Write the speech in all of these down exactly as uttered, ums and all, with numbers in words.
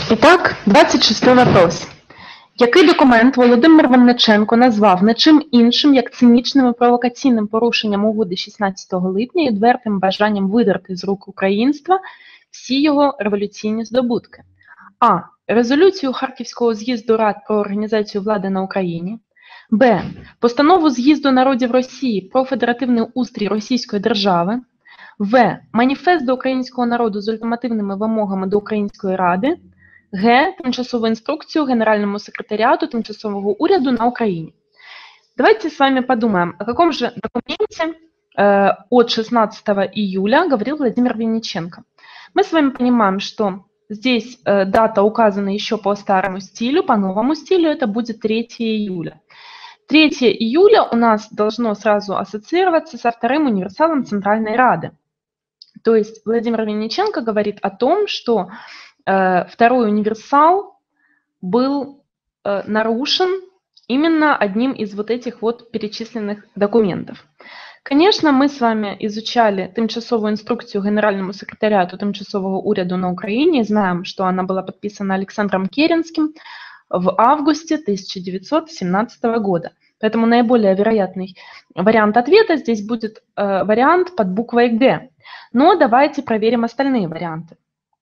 Итак, двадцять шостий вопрос. Який документ Володимир Винниченко назвав не чим іншим, як цинічним і провокаційним порушенням угоди шістнадцятого липня і відвертим бажанням видерти з рук українства всі його революційні здобутки? А. Резолюцію Харківського з'їзду Рад про організацію влади на Україні. Б. Постанову з'їзду народів Росії про федеративний устрій Російської держави. В. Маніфест до українського народу з ультимативними вимогами до Української Ради. Г. Тимчасову инструкцию Генеральному секретариату Тимчасового уряду на Украине. Давайте с вами подумаем, о каком же документе э, от шестнадцатого июля говорил Владимир Винниченко. Мы с вами понимаем, что здесь э, дата указана еще по старому стилю, по новому стилю это будет третьего июля. третьего июля у нас должно сразу ассоциироваться со вторым универсалом Центральной Рады. То есть Владимир Винниченко говорит о том, что второй универсал был э, нарушен именно одним из вот этих вот перечисленных документов. Конечно, мы с вами изучали тимчасовую инструкцию Генеральному секретариату Тимчасового уряду на Украине, знаем, что она была подписана Александром Керенским в августе тысяча девятьсот семнадцатого года. Поэтому наиболее вероятный вариант ответа здесь будет э, вариант под буквой Г. Но давайте проверим остальные варианты.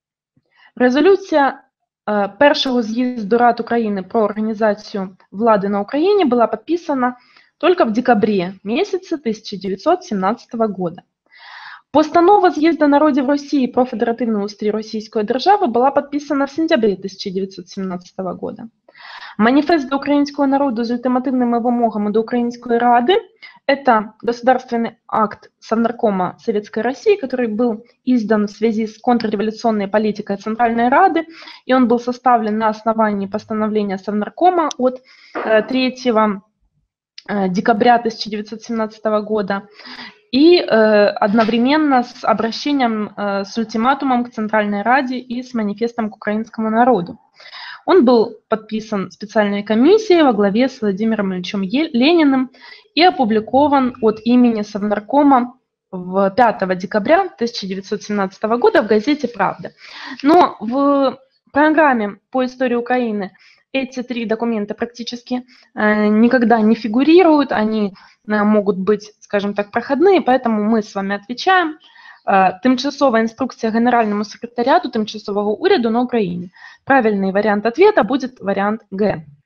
Резолюція е, першого з'їзду Рад України про організацію влади на Україні була підписана тільки в декабре месяце тысяча девятьсот семнадцатого года. Постанова з'їзду народів Росії про федеративний устрій Російської держави була підписана в сентябре тысяча девятьсот семнадцатого года. Маніфест до українського народу з ультимативними вимогами до Української Ради – это государственный акт Совнаркома Советской России, который был издан в связи с контрреволюционной политикой Центральной Рады, и он был составлен на основании постановления Совнаркома от третьего декабря тысяча девятьсот семнадцатого года и одновременно с обращением с ультиматумом к Центральной Раде и с манифестом к украинскому народу. Он был подписан специальной комиссией во главе с Владимиром Ильичем Лениным и опубликован от имени Совнаркома в пятого декабря тысяча девятьсот семнадцатого года в газете «Правда». Но в программе по истории Украины эти три документа практически э, никогда не фигурируют, они э, могут быть, скажем так, проходные, поэтому мы с вами отвечаем. Тимчасова инструкция Генеральному секретариату Тимчасового уряду на Украине. Правильный вариант ответа будет вариант Г.